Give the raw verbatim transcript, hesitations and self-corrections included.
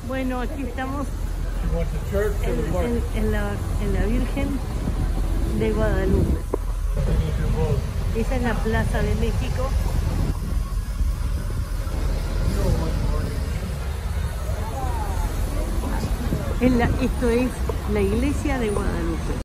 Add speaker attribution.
Speaker 1: Bueno, aquí estamos
Speaker 2: You went to church or the
Speaker 1: en,
Speaker 2: park?
Speaker 1: en- en la, en la Virgen de Guadalupe.
Speaker 2: You need to do both.
Speaker 1: Esa es la Plaza de México. Es la- esto es la iglesia de Guadalupe.